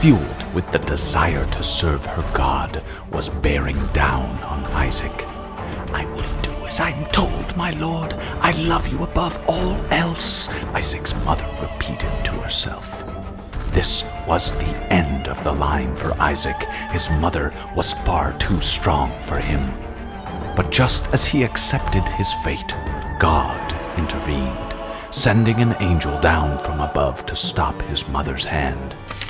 fueled with the desire to serve her God, was bearing down on Isaac. "I will do as I'm told, my lord. I love you above all else," Isaac's mother repeated to herself. This was the end of the line for Isaac. His mother was far too strong for him. But just as he accepted his fate, God intervened, sending an angel down from above to stop his mother's hand.